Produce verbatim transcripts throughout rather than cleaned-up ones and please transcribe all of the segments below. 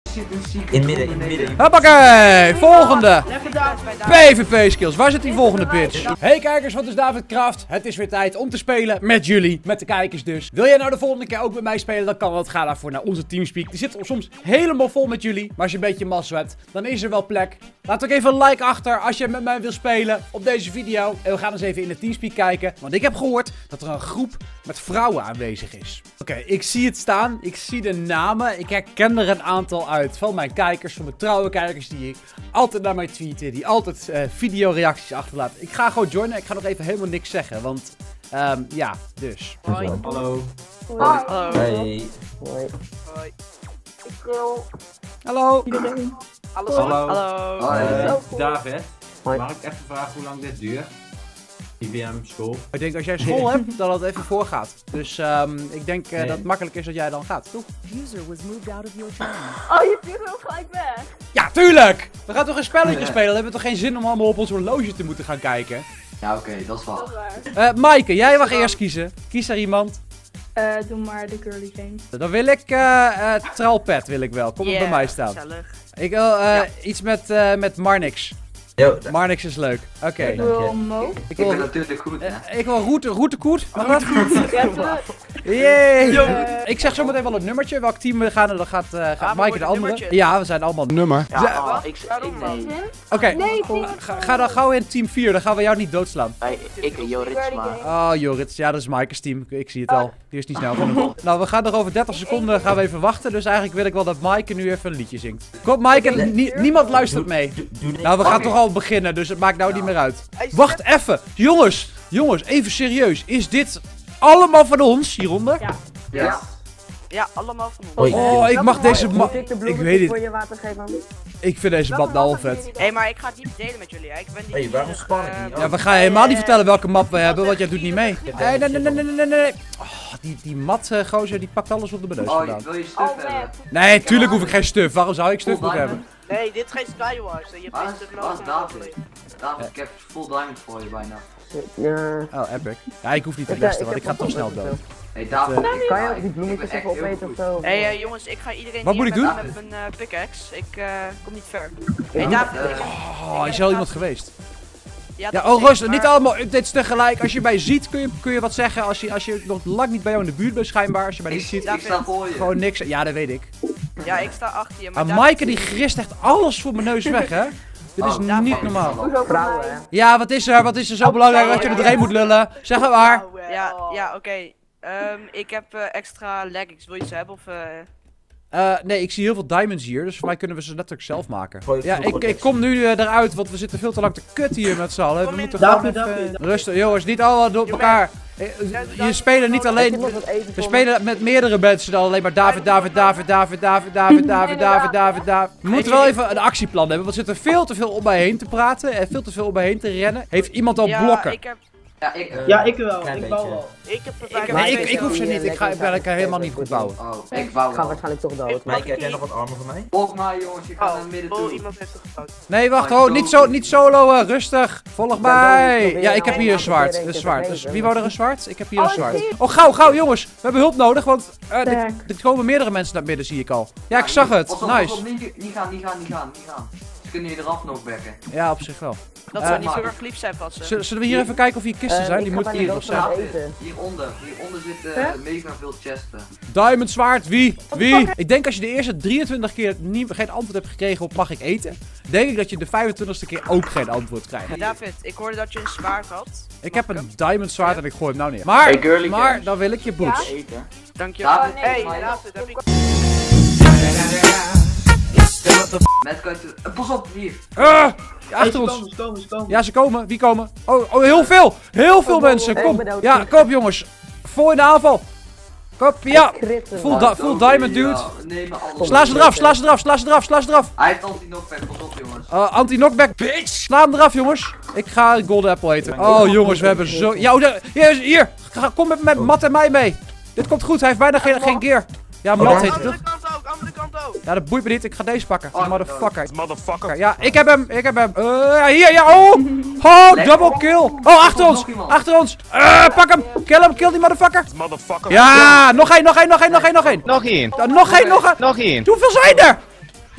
In midden, in midden. Hoppakee, volgende. P V P skills. Waar zit die volgende pitch? Hey kijkers, wat is David Kraft? Het is weer tijd om te spelen met jullie, met de kijkers dus. Wil jij nou de volgende keer ook met mij spelen? Dan kan dat. Ga daarvoor naar onze Teamspeak. Die zit soms helemaal vol met jullie. Maar als je een beetje mazzel hebt, dan is er wel plek. Laat ook even een like achter als je met mij wil spelen op deze video. En we gaan eens even in de Teamspeak kijken. Want ik heb gehoord dat er een groep met vrouwen aanwezig is. Oké, okay, ik zie het staan. Ik zie de namen. Ik herken er een aantal uit van mijn kijkers, van mijn trouwe kijkers die ik altijd naar mij tweeten, die altijd uh, videoreacties achterlaten. Ik ga gewoon joinen. Ik ga nog even helemaal niks zeggen, want um, ja, dus. Hoi. Hallo. Hoi. Hallo. Hey. Hoi. Hoi. Hallo. Iedereen. Alles Hallo. Hallo. Hoi. Uh, David, Hoi. mag ik even vragen hoe lang dit duurt? I B M school. Ik denk als jij school hebt, dat het even voorgaat. Dus um, ik denk uh, nee. dat het makkelijk is dat jij dan gaat, toch? User was moved out of your channel. Oh, je stuurt hem gelijk weg. Ja, tuurlijk! We gaan toch een spelletje spelen? Dan hebben we toch geen zin om allemaal op ons horloge te moeten gaan kijken? Ja, oké, okay, dat is wel. Dat is waar. Uh, Maaike, jij mag eerst kiezen. Kies er iemand. Uh, doe maar de girly game. Dan wil ik uh, uh, Tralpet wil ik wel. Kom yeah, op bij mij staan. Gezellig. Ik wil uh, ja. iets met, uh, met Marnix. Yo, Marnix is leuk. Oké. Okay. Ik wil Mo. Ik wil natuurlijk goed, hè? Uh, ik wil Route, Routekoet. Mag dat? Ja, Yay! Uh, ik zeg zo meteen wel het nummertje. Welk team we gaan en dan gaat, uh, gaat ah, Maaike de andere. Nummertje. Ja, we zijn allemaal nummer. Ja, ja oh, ik, ik nee. Oké, okay. nee, ga, ga dan gauw in team vier. Dan gaan we jou niet doodslaan. Hey, ik, Joritsma. Oh, Jorits. Ja, dat is Maaike's team. Ik zie het al. Die is niet snel genoeg. Nou, we gaan er over dertig seconden gaan we even wachten. Dus eigenlijk wil ik wel dat Maaike nu even een liedje zingt. Kom, Maaike. Nie, niemand luistert mee. Nou, we gaan toch al beginnen. Dus het maakt nou niet meer uit. Wacht even. Jongens. Jongens, even serieus. Is dit allemaal van ons hieronder? Ja. Ja. Ja, allemaal van ons. Oh, ik mag deze map. Ik weet het. Ik vind deze map nou al vet. Hé, hey, maar ik ga het niet delen met jullie, hè. Ik ben niet. Hé, hey, waarom span ik niet? Ja, we gaan helemaal niet vertellen welke map we hebben, want jij doet niet mee. Nee, nee, nee, nee, nee, nee. Oh, die, die mat uh, gozer, die pakt alles op de beneus vandaan. Oh, wil je stuf hebben? Nee, tuurlijk hoef ik geen stuf. Waarom zou ik stuf moeten hebben? Nee, dit is geen Skywars. Je hebt geen stuf nodig. David? David, ik heb full diamond voor je bijna. Ja. Oh, epic. Ja, ik hoef niet te resten, want ik ga toch snel dood. Hey David, uh, ik, kan je ook die bloemetjes even opeten of zo? Hé hey, uh, jongens, ik ga iedereen wat moet ik doen? met mijn uh, pickaxe. Ik uh, kom niet ver. Hé hey, David, uh, oh, is er al iemand geweest? Ja, ja oh rustig, maar... niet allemaal updates tegelijk. Als je mij ziet kun je, kun je wat zeggen. Als je, als je nog lang niet bij jou in de buurt bent schijnbaar. Als je mij niet ziet, ik sta voor je. Gewoon niks. Ja, dat weet ik. Ja, ik sta achter je. Maar ah, Maaike die grist echt alles voor mijn neus weg, hè? Dit is oh, niet normaal. Vrouwen, hè? Ja, wat is er? Wat is er zo belangrijk dat je er doorheen moet lullen? Zeg het maar. Ja, ja, oké. Okay. Um, ik heb uh, extra leggings. Wil je ze hebben of... Uh... Uh, nee, ik zie heel veel diamonds hier, dus voor mij kunnen we ze letterlijk zelf maken. Ja, ik, ik kom nu uh, eruit, want we zitten veel te lang te kut hier met z'n allen. We moeten gewoon even... Rustig, jongens, niet allemaal door elkaar. Je spelen niet alleen... We spelen met meerdere mensen dan alleen maar David, David, David, David, David, David, David, David, David, David. We moeten wel even een actieplan hebben, want er zit er veel te veel om mij heen te praten en veel te veel om mij heen te rennen. Heeft iemand al blokken? Ja, ik, uh, ja, ik wel. Ik bouw wel. Ik heb ik, heb nee, ik, ik hoef ze niet. Ik ga, ik ben lekker helemaal niet goed bouwen. Oh, ik bouw Ik ga waarschijnlijk toch dood. Maaike, heb jij nog wat armen van mij? Volg mij jongens, je gaat naar het midden toe. Oh, iemand heeft het gebouwd. Nee, wacht, ho, niet, zo, niet solo, uh, rustig. Volg mij. Ja, ik heb hier een zwaard. Een zwaard. Dus wie wou er een zwaard? Ik heb hier een zwaard. Oh, gauw, gauw, jongens. We hebben hulp nodig, want uh, er komen meerdere mensen naar midden, zie ik al. Ja, ik zag het. Nice. Niet gaan, niet gaan, niet gaan, niet gaan. Ze kunnen je eraf nog bekken. Ja, op zich wel. Dat zou uh, niet zo erg lief zijn van ze. Zullen we hier even kijken of hier kisten zijn? Uh, Die moeten hier nog zijn. Hieronder, hieronder zitten uh, mega veel chesten. Diamond zwaard, wie? Wie? Ik denk als je de eerste drieëntwintig keer niet, geen antwoord hebt gekregen op mag ik eten, denk ik dat je de vijfentwintigste keer ook geen antwoord krijgt. David, ik hoorde dat je een zwaard had. Ik heb een diamond zwaard en ik gooi hem nou neer. Maar, hey, maar dan wil ik je boots. Ja? Dank je. David, hey, David, heb ik... Met kan je... Uh, pas op, hier. Uh, achter ons. Ze komen, ze komen. Ja, ze komen. Wie komen? Oh, oh heel veel. Heel veel mensen. Kom. Ja, kom op jongens. Vol in de aanval. Kom, ja. Full, di full diamond, dude. Sla ze eraf, sla ze eraf, sla ze eraf, sla ze eraf. Hij heeft anti-knockback, pas op jongens. Uh, anti-knockback, bitch. Sla hem eraf jongens. Ik ga golden apple eten. Oh jongens, we hebben zo... Ja, oh, hier, hier. Kom met, met Matt en mij mee. Dit komt goed, hij heeft bijna geen, geen gear. Ja, Matt heet het. Andere kant ook, andere kant ook. Ja, dat boeit me niet. Ik ga deze pakken. Oh, motherfucker. Motherfucker. Ja, ik heb hem. Ik heb hem. Uh, ja, hier, ja. Oh. Oh, double kill. Oh, achter ons. Achter ons. Uh, pak hem. Kill hem. Kill die motherfucker. Motherfucker. Ja, nog één, nog één, nog één, nog één, nog één. Nog één. Uh, nog één, nog één. Nog één. Hoeveel zijn er?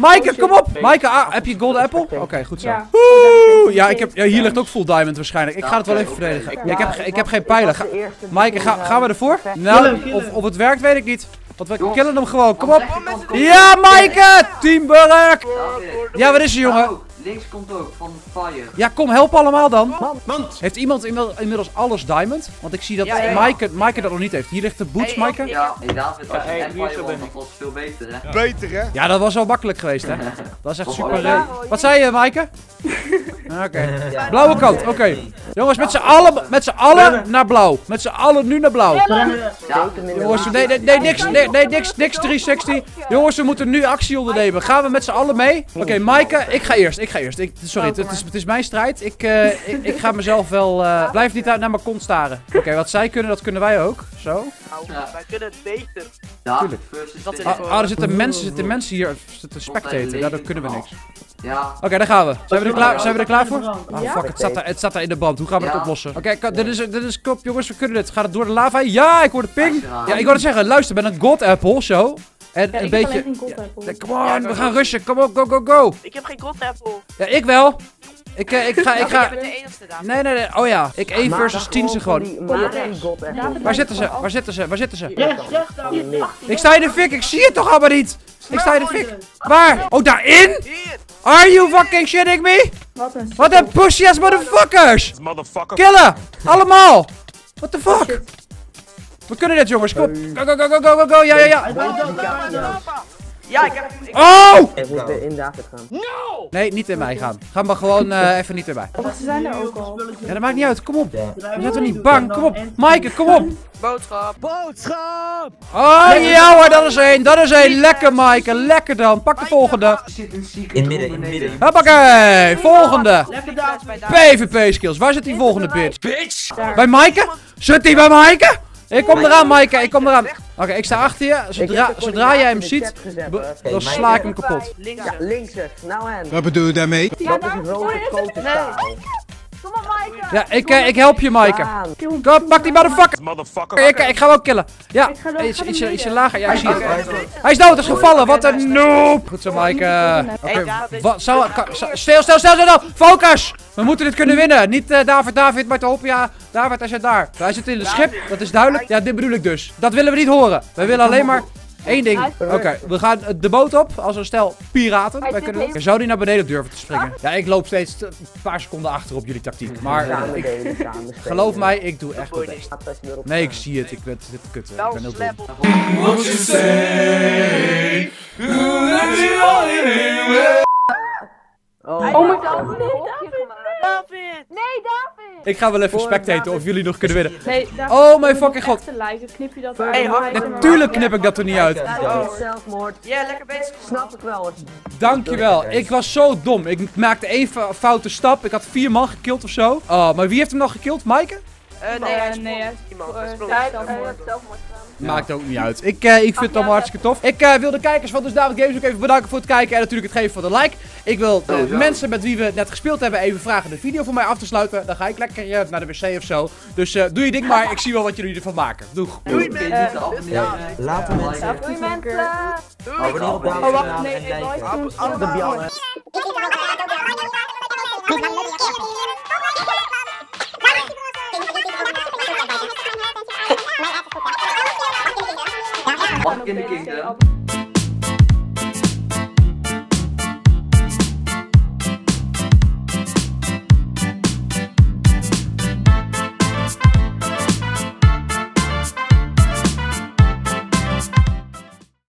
Maaike, kom op! Maaike, ah, heb je golden apple? Oké, okay, goed zo. Ja. Oeh, ja, ik heb, ja, hier ligt ook full diamond waarschijnlijk. Ik ga het wel even verdedigen. Ja, ik, heb, ge- ik heb geen pijlen. Ga, Maaike, ga, gaan we ervoor? Nou, of, of het werkt, weet ik niet. Want we killen hem gewoon. Kom op! Ja, Maaike! Teamwork! Ja, wat is er, jongen? Links komt ook, van fire. Ja, kom, help allemaal dan. Heeft iemand inmiddels, inmiddels alles diamond? Want ik zie dat Ja, ja. Maaike, Maaike dat nog niet heeft. Hier ligt de boots, Hey, Maaike. Ja, hey David, als je hey, en hier zo fire ben won, ik. dat was veel beter, hè? Beter, hè? Ja, dat was wel makkelijk geweest, hè? Dat is echt Oh, super. ja. eh, Wat zei je, Maaike? Oké. Blauwe kant, oké. Jongens, met z'n allen, met z'n allen naar blauw. Met z'n allen nu naar blauw. Ja, Jongens, nee, nee, nee, niks, nee, nee, niks, niks driehonderdzestig. Jongens, we moeten nu actie ondernemen. Gaan we met z'n allen mee? Oké, okay, Maaike, ik ga eerst, ik ga eerst. Ik, sorry, het, het, is, het is mijn strijd. Ik, uh, ik, ik ga mezelf wel... Uh, blijf niet uit naar mijn kont staren. Oké, okay, wat zij kunnen, dat kunnen wij ook. Zo. Nou, wij kunnen het beter. David versus Dat is Tim. Ah, ah, er zitten mensen, zitten mensen hier te spectaten. Daardoor kunnen we niks. Ja. Oké, okay, daar gaan we. Zijn we er klaar, zijn we er klaar voor? Ah, Ja. fuck, het staat, daar, het staat daar in de brand. Hoe gaan we het Ja. oplossen? Oké, okay, dit is, dit is kop, jongens, we kunnen dit. Gaat het door de lava? Ja, ik hoor de ping. Ja, ik wou het zeggen, luister, met een god apple, zo. En Ja, een ik heb beetje... alleen geen gold Ja, come on, we gaan rushen. Kom op, go, go, go. Ik heb geen gold apple. Ja, ik wel. Ik, uh, ik ga, ik Ik ga... ben de enigste daar. Nee, nee, nee. Oh ja, ik één versus tien ze gewoon. Waar Waar zitten ze? Waar zitten ze? Waar zitten ze? Rechts, rechts, David. Ik sta in de fik, ik zie het toch allemaal niet? Ik sta in de fik. Waar? Oh, daarin? Hier. Are you fucking shitting me? Wat een Wat een pussy ass motherfuckers! Motherfucker. Killen! Allemaal! What the fuck? We kunnen dit, jongens. Kom. Go, go, go, go, go, go, go. Ja, ja, ja. Ja, ik heb... Ik... Oh! Ik moet weer in David gaan. Nee, niet in mij gaan. Ga maar gewoon uh, even niet in mij. Ze zijn er ook al. Ja, dat maakt niet uit. Kom op. We zijn toch niet bang. Kom op. Maaike, kom op. Boodschap. Oh, ja hoor. Dat is één. Dat is één. Lekker, Maaike. Lekker dan. Pak de volgende. Zit een secret In midden, room in beneden. midden. Hoppakee. Volgende. Lekker David bij P David. V P skills. Waar zit die volgende bitch? Bij Maaike? Zit die bij Maaike? Ik kom eraan, Maaike. Ik kom eraan. Oké, okay, ik sta achter je. Zodra, zodra jij hem ziet, dan sla ik hem kapot. Links. Ja, links nou en. Wat bedoel je daarmee? Dat is een rode kotenstaal. Kom op, Maaike. Ja, ik, uh, ik help je, Maaike. Aan. Kom, pak die motherfucker. Motherfucker. Ik, ik ga hem ook killen. Ja, Ik ga dan- iets, ga iets, dan ietsje midden. lager. Ja, ik zie het. Oké. Hij is dood, hij is gevallen. Wat een noob. Goed zo, Maaike. Oké, Hey, David. wat zou... kan- zou- Stil, stil, stil, stil. Focus. We moeten dit kunnen winnen. Niet uh, David, David, maar te hopen. Ja, David, hij zit daar. Hij zit in het schip. Dat is duidelijk. Ja, dit bedoel ik dus. Dat willen we niet horen. We willen alleen maar... Eén ding. Oké, okay, we gaan de boot op als een stel piraten. Wij kunnen... Zou die naar beneden durven te springen? Ja, ik loop steeds een paar seconden achter op jullie tactiek. Maar Samen ik, delen, samen spelen. geloof mij, ik doe echt mijn best. Als je erop Nee, ik staat. zie het. Ik ben dit kut. Ik Wel ben heel slap dom. op. Oh, Oh my god. god. Nee, David. David. Nee, David. Ik ga wel even spectaten of jullie nog kunnen winnen. Nee, David. Oh mijn fucking god. Knip je dat Hey, uit? Natuurlijk knip ik dat er niet uit. Oh. Zelfmoord. Ja, lekker bezig. Snap ik wel. Dankjewel. Ik was zo dom. Ik maakte één fou- foute stap. Ik had vier man gekild of zo. Oh, maar wie heeft hem nog gekild? Maaike? Eh, nee, hij is nee, hij iemand. eh, Hij sprong. hij heeft zelfmoord gedaan. Maakt ook niet uit. Ik, uh, ik vind het allemaal hartstikke tof. Ik uh, wil de kijkers van Dus David Games ook even bedanken voor het kijken. En natuurlijk het geven van de like. Ik wil de Sowieso. mensen met wie we net gespeeld hebben even vragen de video voor mij af te sluiten. Dan ga ik lekker uh, naar de wc of zo. Dus uh, doe je ding maar. Ik zie wel wat jullie ervan maken. Doeg. Doei mensen. abonneren. Laten we mensen. Doei mensen. Abonneer op David's Oh wacht, kanaal nee, en ik wil liken. even Op de bjallen. Mag ik in de kingdom?